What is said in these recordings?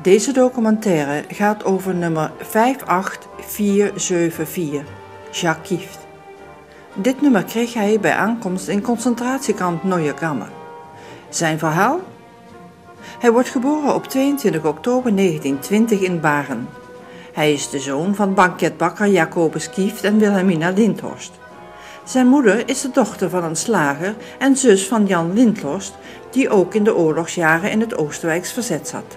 Deze documentaire gaat over nummer 58474, Jacques Kieft. Dit nummer kreeg hij bij aankomst in concentratiekamp Neuengamme. Zijn verhaal? Hij wordt geboren op 22 oktober 1920 in Baren. Hij is de zoon van banketbakker Jacobus Kieft en Wilhelmina Lindhorst. Zijn moeder is de dochter van een slager en zus van Jan Lindhorst, die ook in de oorlogsjaren in het Oostenrijks verzet zat.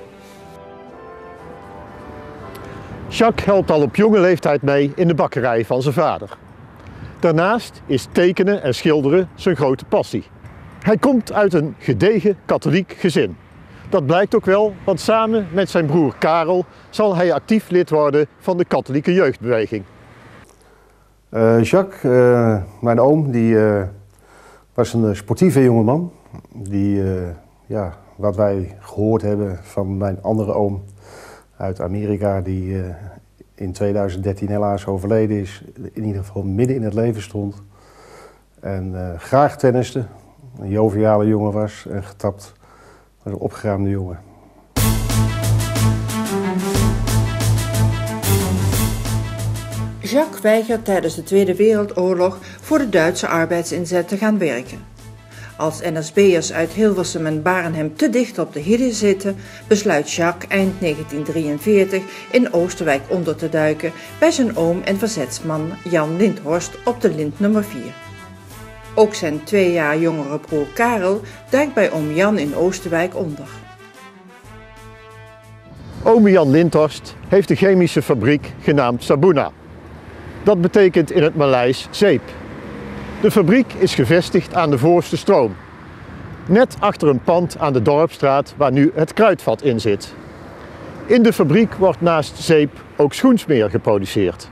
Jacques helpt al op jonge leeftijd mee in de bakkerij van zijn vader. Daarnaast is tekenen en schilderen zijn grote passie. Hij komt uit een gedegen katholiek gezin. Dat blijkt ook wel, want samen met zijn broer Karel zal hij actief lid worden van de katholieke jeugdbeweging. Jacques, mijn oom, die was een sportieve jongeman. Die, wat wij gehoord hebben van mijn andere oom uit Amerika, die in 2013 helaas overleden is, in ieder geval midden in het leven stond. En graag tenniste, een joviale jongen was en getapt, was een opgeruimde jongen. Jacques weigert tijdens de Tweede Wereldoorlog voor de Duitse arbeidsinzet te gaan werken. Als NSB'ers uit Hilversum en Baren hem te dicht op de hielen zitten, besluit Jacques eind 1943 in Oosterwijk onder te duiken bij zijn oom en verzetsman Jan Lindhorst op de Lint nummer 4. Ook zijn 2 jaar jongere broer Karel duikt bij oom Jan in Oosterwijk onder. Oom Jan Lindhorst heeft een chemische fabriek genaamd Sabuna. Dat betekent in het Maleis zeep. De fabriek is gevestigd aan de voorste stroom. Net achter een pand aan de Dorpstraat waar nu het kruidvat in zit. In de fabriek wordt naast zeep ook schoensmeer geproduceerd.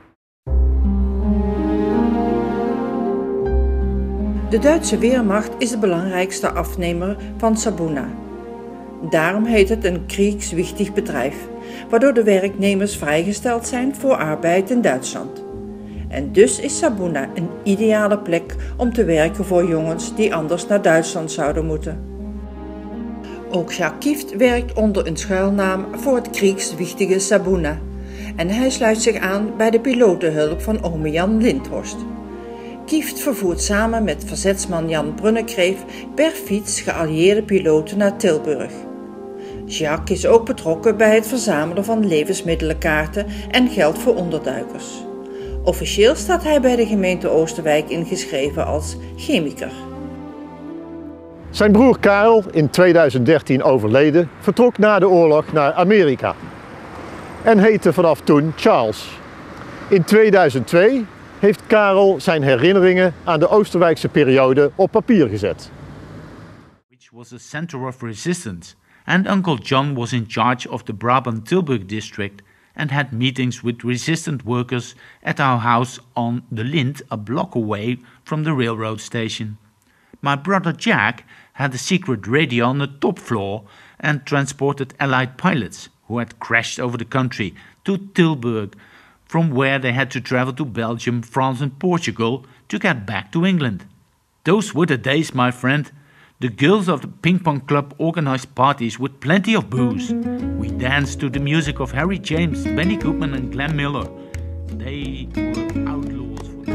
De Duitse Wehrmacht is de belangrijkste afnemer van Sabuna. Daarom heet het een kriegswichtig bedrijf, waardoor de werknemers vrijgesteld zijn voor arbeid in Duitsland. En dus is Sabuna een ideale plek om te werken voor jongens die anders naar Duitsland zouden moeten. Ook Jacques Kieft werkt onder een schuilnaam voor het kriegswichtige Sabuna. En hij sluit zich aan bij de pilotenhulp van ome Jan Lindhorst. Kieft vervoert samen met verzetsman Jan Brunnekreef per fiets geallieerde piloten naar Tilburg. Jacques is ook betrokken bij het verzamelen van levensmiddelenkaarten en geld voor onderduikers. Officieel staat hij bij de gemeente Oosterwijk ingeschreven als chemiker. Zijn broer Karel, in 2013 overleden, vertrok na de oorlog naar Amerika. En heette vanaf toen Charles. In 2002 heeft Karel zijn herinneringen aan de Oosterwijkse periode op papier gezet. Which was a center of resistance, and Uncle John was in charge of the Brabant-Tilburg district and had meetings with resistant workers at our house on the Lint, a block away from the railroad station. My brother Jack had a secret radio on the top floor and transported Allied pilots who had crashed over the country to Tilburg, from where they had to travel to Belgium, France and Portugal to get back to England. Those were the days, my friend. The girls of the ping pong club organized parties with plenty of booze. We danced to the music of Harry James, Benny Goodman and Glenn Miller. They were outlaws for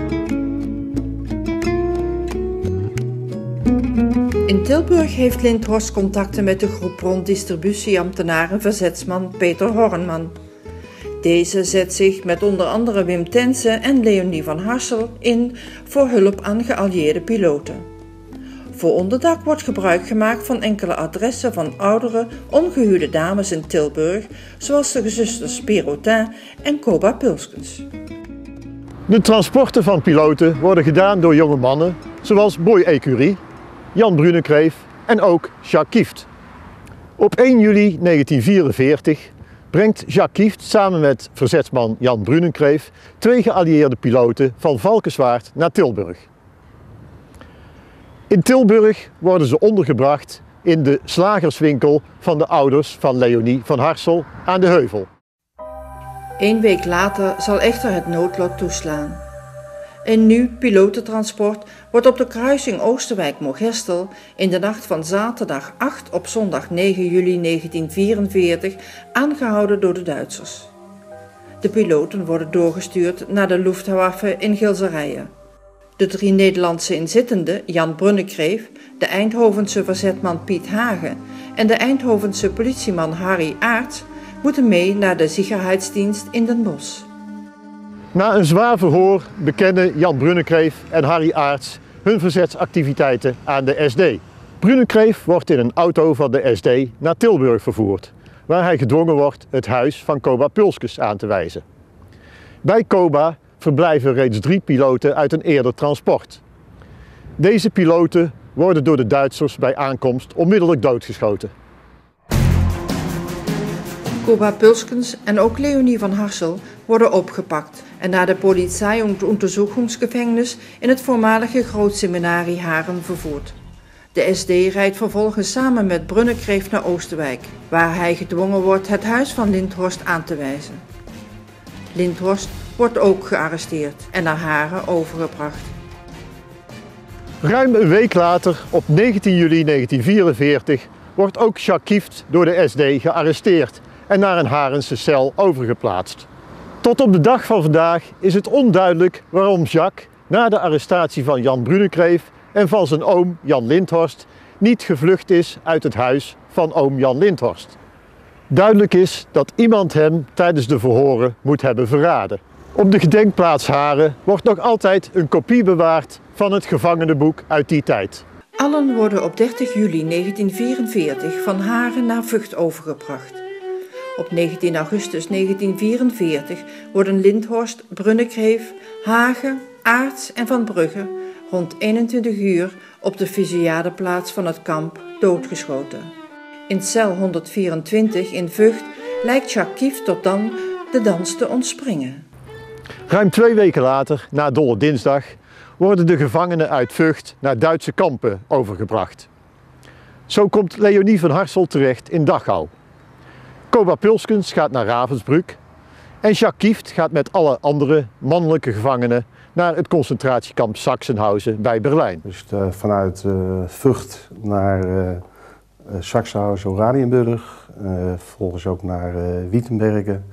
In Tilburg heeft Lindhorst contacten met de groep rond distributieambtenaar en verzetsman Peter Hornman. Deze zet zich met onder andere Wim Tensen en Leonie van Harsel in voor hulp aan geallieerde piloten. Voor onderdak wordt gebruik gemaakt van enkele adressen van oudere, ongehuwde dames in Tilburg, zoals de gezusters Perotin en Koba Pulskens. De transporten van piloten worden gedaan door jonge mannen zoals Boy Ecurie, Jan Brunnekreef en ook Jacques Kieft. Op 1 juli 1944 brengt Jacques Kieft samen met verzetsman Jan Brunnekreef 2 geallieerde piloten van Valkenswaard naar Tilburg. In Tilburg worden ze ondergebracht in de slagerswinkel van de ouders van Leonie van Harsel aan de Heuvel. 1 week later zal echter het noodlot toeslaan. Een nieuw pilotentransport wordt op de kruising Oosterwijk-Moergestel in de nacht van zaterdag 8 op zondag 9 juli 1944 aangehouden door de Duitsers. De piloten worden doorgestuurd naar de Luftwaffe in Gilserijen. De 3 Nederlandse inzittenden, Jan Brunnekreef, de Eindhovense verzetman Piet Hagen en de Eindhovense politieman Harry Aerts, moeten mee naar de Sicherheidsdienst in Den Bosch. Na een zwaar verhoor bekennen Jan Brunnekreef en Harry Aerts hun verzetsactiviteiten aan de SD. Brunnekreef wordt in een auto van de SD naar Tilburg vervoerd, waar hij gedwongen wordt het huis van Koba Pulskes aan te wijzen. Bij Koba verblijven reeds 3 piloten uit een eerder transport. Deze piloten worden door de Duitsers bij aankomst onmiddellijk doodgeschoten. Koba Pulskens en ook Leonie van Harsel worden opgepakt en naar de Polizei- und Untersuchungsgefängnis in het voormalige Grootseminarie Haren vervoerd. De SD rijdt vervolgens samen met Brunnekreef naar Oosterwijk, waar hij gedwongen wordt het huis van Lindhorst aan te wijzen. Lindhorst wordt ook gearresteerd en naar Haren overgebracht. Ruim een week later, op 19 juli 1944, wordt ook Jacques Kieft door de SD gearresteerd en naar een Harense cel overgeplaatst. Tot op de dag van vandaag is het onduidelijk waarom Jacques, na de arrestatie van Jan Brunnekreef en van zijn oom Jan Lindhorst, niet gevlucht is uit het huis van oom Jan Lindhorst. Duidelijk is dat iemand hem tijdens de verhoren moet hebben verraden. Op de gedenkplaats Haren wordt nog altijd een kopie bewaard van het gevangenenboek uit die tijd. Allen worden op 30 juli 1944 van Haren naar Vught overgebracht. Op 19 augustus 1944 worden Lindhorst, Brunnekreef, Hagen, Aerts en Van Brugge rond 21 uur op de fusilleadeplaats van het kamp doodgeschoten. In cel 124 in Vught lijkt Jacques Kieft tot dan de dans te ontspringen. Ruim 2 weken later, na Dolle Dinsdag, worden de gevangenen uit Vught naar Duitse kampen overgebracht. Zo komt Leonie van Harsel terecht in Dachau. Koba Pulskens gaat naar Ravensbrück en Jacques Kieft gaat met alle andere mannelijke gevangenen naar het concentratiekamp Sachsenhausen bij Berlijn. Dus vanuit Vught naar Sachsenhausen-Oranienburg, vervolgens ook naar Wittenbergen,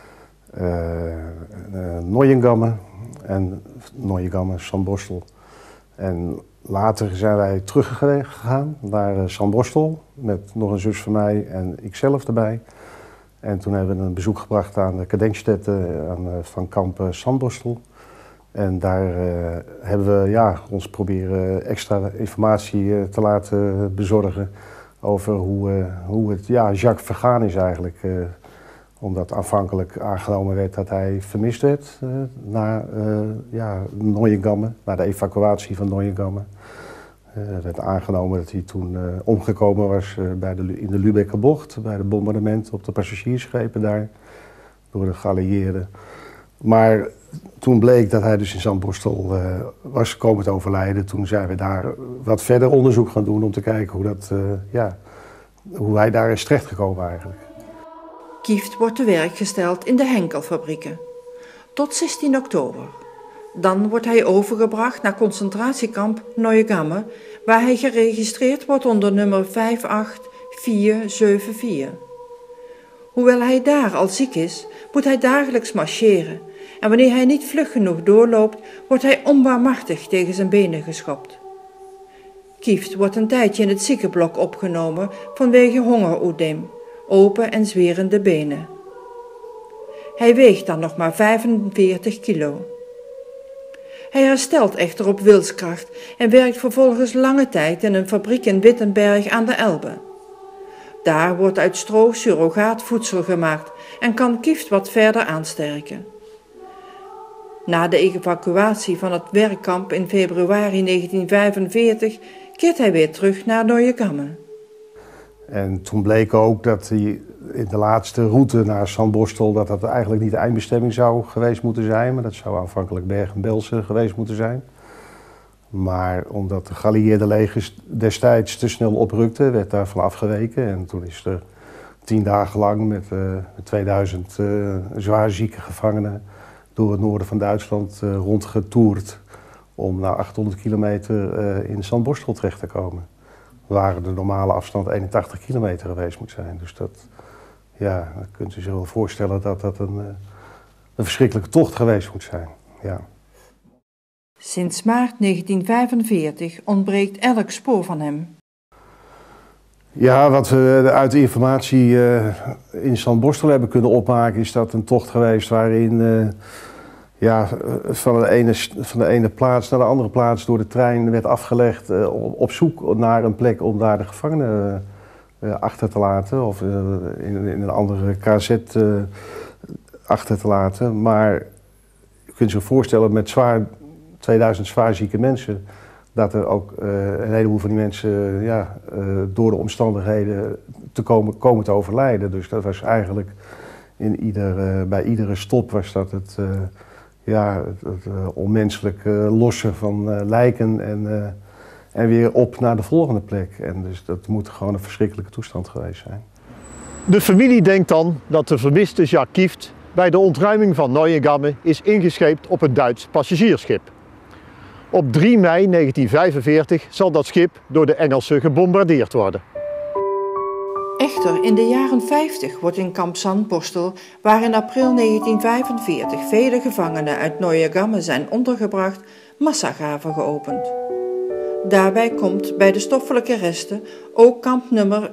Neuengamme en Sandborstel. En later zijn wij teruggegaan naar Sandborstel met nog een zus van mij en ikzelf erbij. En toen hebben we een bezoek gebracht aan de gedenkstätte van kamp Sandborstel. En daar hebben we ons proberen extra informatie te laten bezorgen over hoe het Jacques vergaan is eigenlijk. Omdat aanvankelijk aangenomen werd dat hij vermist werd na Neuengamme, na de evacuatie van Neuengamme. Er werd aangenomen dat hij toen omgekomen was in de Lübecker bocht, bij het bombardement op de passagiersschepen daar, door de geallieerden. Maar toen bleek dat hij dus in Sandborstel was komen te overlijden. Toen zijn we daar wat verder onderzoek gaan doen om te kijken hoe hij daar is terechtgekomen eigenlijk. Kieft wordt te werk gesteld in de Henkelfabrieken. Tot 16 oktober. Dan wordt hij overgebracht naar concentratiekamp Neuengamme, waar hij geregistreerd wordt onder nummer 58474. Hoewel hij daar al ziek is, moet hij dagelijks marcheren en wanneer hij niet vlug genoeg doorloopt, wordt hij onbarmhartig tegen zijn benen geschopt. Kieft wordt een tijdje in het ziekenblok opgenomen vanwege hongeroedeem, open en zwerende benen. Hij weegt dan nog maar 45 kilo. Hij herstelt echter op wilskracht en werkt vervolgens lange tijd in een fabriek in Wittenberg aan de Elbe. Daar wordt uit stro surrogaatvoedsel gemaakt en kan Kieft wat verder aansterken. Na de evacuatie van het werkkamp in februari 1945 keert hij weer terug naar Neuengamme. En toen bleek ook dat hij in de laatste route naar Sandborstel, dat eigenlijk niet de eindbestemming zou geweest moeten zijn, maar dat zou aanvankelijk Bergen-Belsen geweest moeten zijn. Maar omdat de geallieerde legers destijds te snel oprukten, werd daarvan afgeweken. En toen is er 10 dagen lang met 2000 zwaar zieke gevangenen door het noorden van Duitsland rondgetoerd om na 800 kilometer in Zandborstel terecht te komen. Waar de normale afstand 81 kilometer geweest moet zijn. Dus dat, ja, dan kunt u zich wel voorstellen dat dat een verschrikkelijke tocht geweest moet zijn. Ja. Sinds maart 1945 ontbreekt elk spoor van hem. Ja, wat we uit de informatie in Zandborstel hebben kunnen opmaken, is dat een tocht geweest waarin van de ene plaats naar de andere plaats door de trein werd afgelegd op zoek naar een plek om daar de gevangenen achter te laten of in een andere KZ achter te laten. Maar je kunt zich voorstellen met 2000 zwaarzieke mensen, dat er ook een heleboel van die mensen door de omstandigheden komen te overlijden. Dus dat was eigenlijk bij iedere stop was dat het onmenselijk lossen van lijken en weer op naar de volgende plek. En dus dat moet gewoon een verschrikkelijke toestand geweest zijn. De familie denkt dan dat de vermiste Jacques Kieft bij de ontruiming van Neuengamme is ingescheept op een Duits passagiersschip. Op 3 mei 1945 zal dat schip door de Engelsen gebombardeerd worden. Echter, in de jaren 50 wordt in kamp Zandborstel, waar in april 1945 vele gevangenen uit Neuengamme zijn ondergebracht, massagraven geopend. Daarbij komt bij de stoffelijke resten ook kampnummer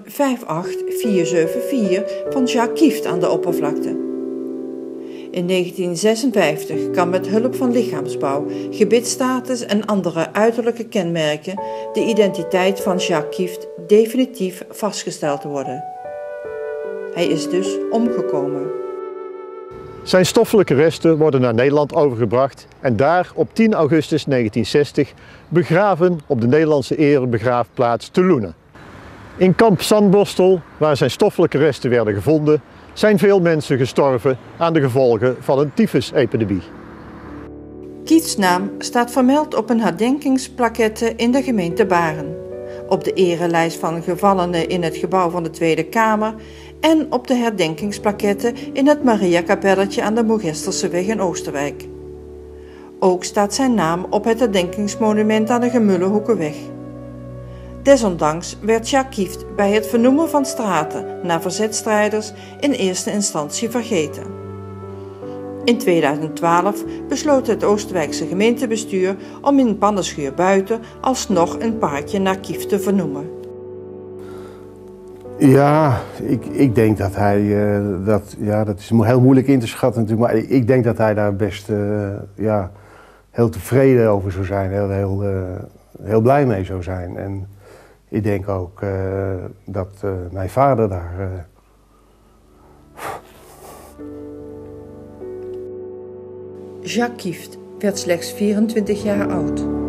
58474 van Jacques Kieft aan de oppervlakte. In 1956 kan met hulp van lichaamsbouw, gebitsstatus en andere uiterlijke kenmerken de identiteit van Jacques Kieft definitief vastgesteld worden. Hij is dus omgekomen. Zijn stoffelijke resten worden naar Nederland overgebracht en daar op 10 augustus 1960 begraven op de Nederlandse erebegraafplaats te Loenen. In kamp Zandborstel, waar zijn stoffelijke resten werden gevonden, zijn veel mensen gestorven aan de gevolgen van een tyfusepidemie. Kiefts naam staat vermeld op een herdenkingsplaquette in de gemeente Baren, op de erelijst van gevallenen in het gebouw van de Tweede Kamer en op de herdenkingsplaquette in het Mariakapelletje aan de Moergesterseweg in Oosterwijk. Ook staat zijn naam op het herdenkingsmonument aan de Gemullenhoekenweg. Desondanks werd Jacques Kieft bij het vernoemen van straten naar verzetstrijders in eerste instantie vergeten. In 2012 besloot het Oosterwijkse gemeentebestuur om in Pannenschuur buiten alsnog een parkje naar Kieft te vernoemen. Ja, ik denk dat hij, dat is heel moeilijk in te schatten natuurlijk, maar ik denk dat hij daar best heel tevreden over zou zijn, heel blij mee zou zijn. En ik denk ook dat mijn vader daar... Jacques Kieft werd slechts 24 jaar oud.